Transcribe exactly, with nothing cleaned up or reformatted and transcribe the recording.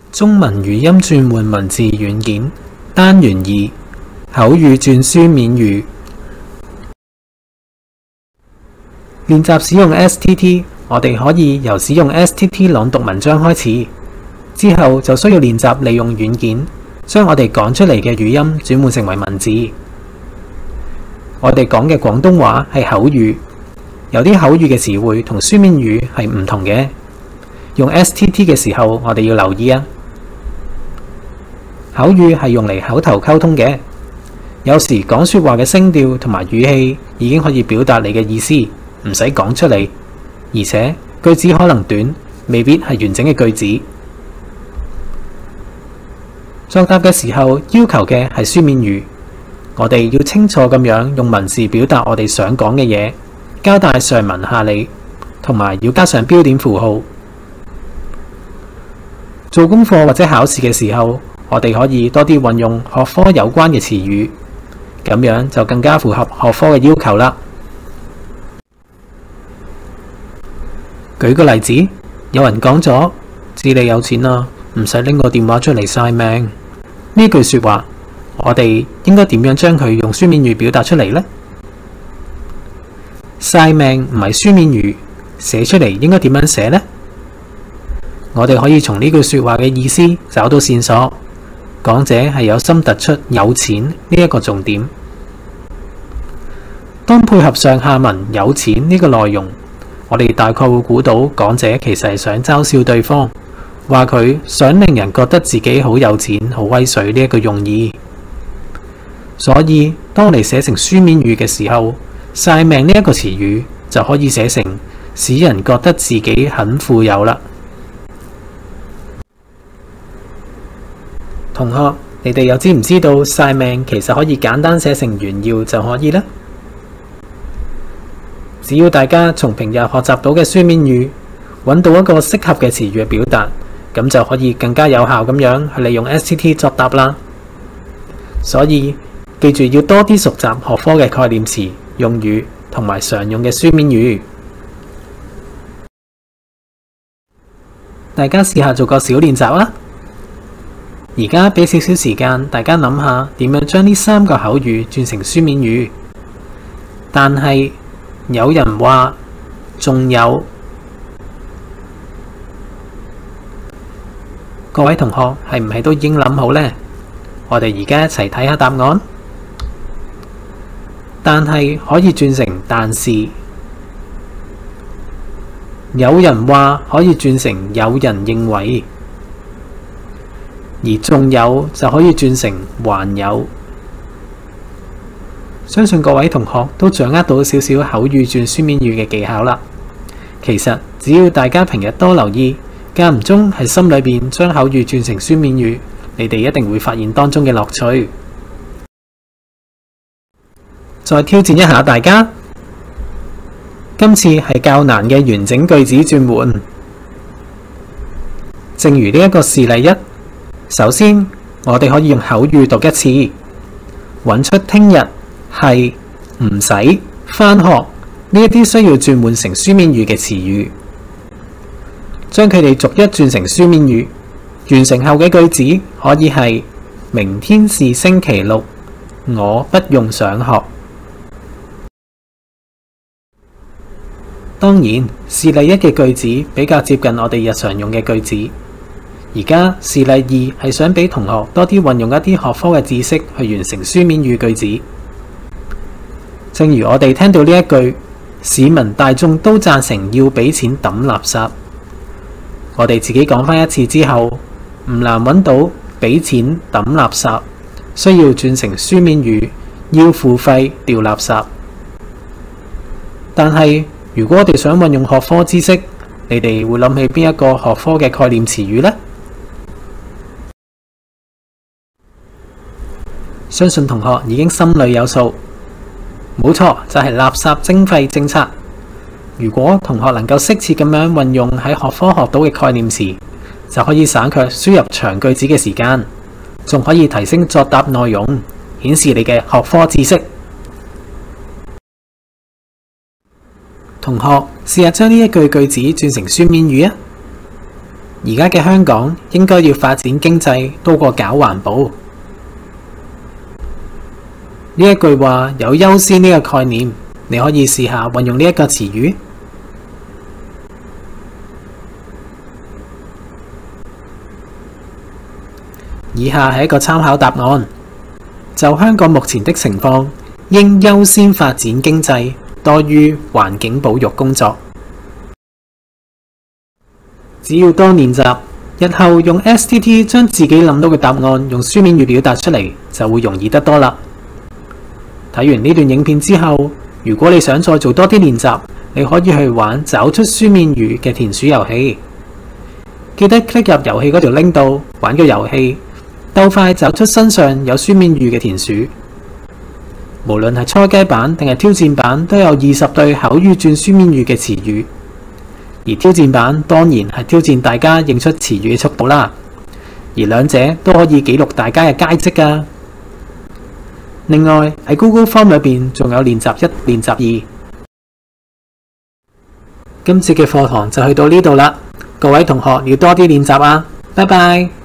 中文語音轉換文字軟件單元二口語轉書面語。練習使用 S T T， 我哋可以由使用 S T T 朗讀文章開始，之後就需要練習利用軟件將我哋講出嚟嘅語音轉換成為文字。我哋講嘅廣東話係口語，有啲口語嘅詞彙同書面語係唔同嘅。用 S T T 嘅時候，我哋要留意啊。口語係用嚟口頭溝通嘅，有時講說話嘅聲調同埋語氣已經可以表達你嘅意思，唔使講出嚟，而且句子可能短，未必係完整嘅句子。作答嘅時候要求嘅係書面語，我哋要清楚咁樣用文字表達我哋想講嘅嘢，交代上文下理，同埋要加上標點符號。做功課或者考試嘅時候，我哋可以多啲運用學科有關嘅詞語，咁樣就更加符合學科嘅要求啦。舉個例子，有人講咗，知你有錢啦，唔使拎個電話出嚟晒命。呢句說話，我哋應該點樣將佢用書面語表達出嚟呢？晒命唔係書面語，寫出嚟應該點樣寫呢？我哋可以從呢句說話嘅意思找到線索。講者係有心突出有錢呢一個重點。當配合上下文有錢呢個內容，我哋大概會估到講者其實係想嘲笑對方，話佢想令人覺得自己好有錢、好威水呢一個用意。所以當我哋寫成書面語嘅時候，晒命呢一個詞語就可以寫成使人覺得自己很富有啦。同學，你哋又知唔知道晒命其實可以簡單寫成炫耀就可以呢？只要大家從平日學習到嘅書面語揾到一個適合嘅詞語嘅表達，咁就可以更加有效咁樣去利用 S T T 作答啦。所以記住要多啲熟習學科嘅概念詞、用語同埋常用嘅書面語。大家試下做個小練習啦。而家俾少少時間，大家諗下點樣將呢三個口語轉成書面語。但係有人話，仲有，各位同學係唔係都已經諗好呢？我哋而家一齊睇下答案。但係可以轉成但是，有人話可以轉成有人認為。而仲有就可以轉成還有。相信各位同學都掌握到少少口語轉書面語嘅技巧啦。其實只要大家平日多留意，間唔中喺心裏邊將口語轉成書面語，你哋一定會發現當中嘅樂趣。再挑戰一下大家，今次係較難嘅完整句子轉換。正如呢一個示例一。首先，我哋可以用口語讀一次，揾出聽日係唔使返學呢一啲需要轉換成書面語嘅詞語，將佢哋逐一轉成書面語。完成後嘅句子可以係：明天是星期六，我不用上學。當然，示例一嘅句子比較接近我哋日常用嘅句子。而家示例二係想俾同學多啲運用一啲學科嘅知識去完成書面語句子。正如我哋聽到呢一句，市民大眾都贊成要俾錢抌垃圾。我哋自己講返一次之後，唔難揾到俾錢抌垃圾需要轉成書面語，要付費掉垃圾。但係如果我哋想運用學科知識，你哋會諗起邊一個學科嘅概念詞語呢？相信同學已經心裏有數，冇錯，就係垃圾徵費政策。如果同學能夠適切咁樣運用喺學科學到嘅概念詞，就可以省卻輸入長句子嘅時間，仲可以提升作答內容，顯示你嘅學科知識。同學試下將呢一句句子轉成書面語啊！ 而家嘅香港應該要發展經濟多過搞環保。呢一句話有優先呢個概念，你可以試下運用呢一個詞語。以下係一個參考答案。就香港目前的情況，應優先發展經濟多於環境保育工作。只要多練習，日後用 S T T 將自己諗到嘅答案用書面語表達出嚟，就會容易得多啦。睇完呢段影片之後，如果你想再做多啲練習，你可以去玩找出書面語嘅填鼠遊戲。記得 click 入遊戲嗰條 link 度玩個遊戲，鬥快找出身上有書面語嘅田鼠。無論係初階版定係挑戰版，都有二十對口語轉書面語嘅詞語。而挑戰版當然係挑戰大家認出詞語嘅速度啦。而兩者都可以記錄大家嘅佳績㗎。另外喺 Google Form 裏邊仲有練習一、練習二。今次嘅課堂就去到呢度啦，各位同學要多啲練習啊！拜拜。